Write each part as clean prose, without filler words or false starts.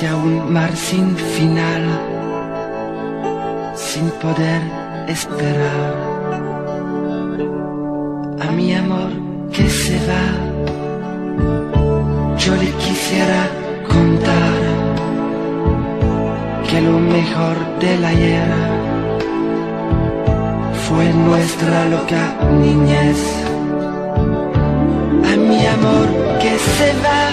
hacia un mar sin final, sin poder esperar. A mi amor que se va, yo le quisiera contar que lo mejor del ayer fue nuestra loca niñez. A mi amor que se va,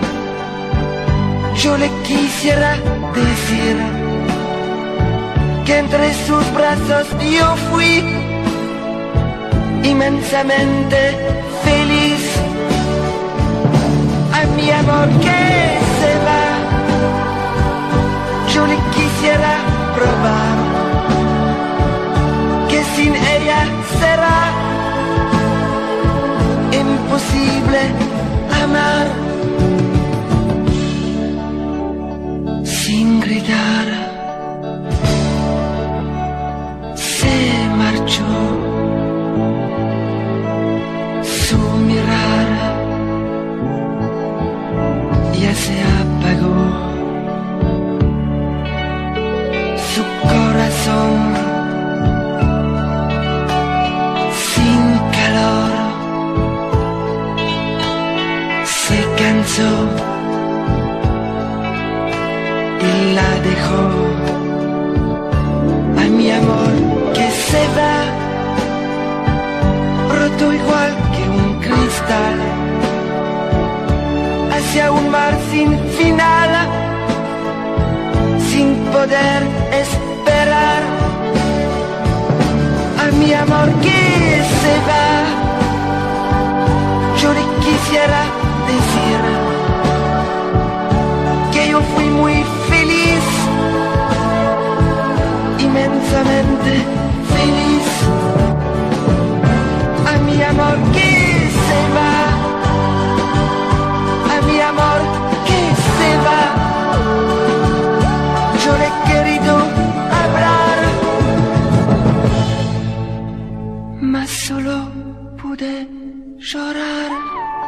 yo le quisiera decir que entre sus brazos yo fui inmensamente feliz. A mi amor que se va, yo le quisiera probar que sin ella será imposible amar. Sin gritar se marchó, su mirar ya se apagó, su corazón sin calor se cansó y la dejó. A mi amor que se va, roto igual que un cristal, hacia un mar sin final, sin poder esperar. A mi amor que se va, yo le quisiera decir que yo fui muy feliz, inmensamente feliz. A mi amor que se va, a mi amor que se va, yo le he querido hablar, mas solo pude llorar.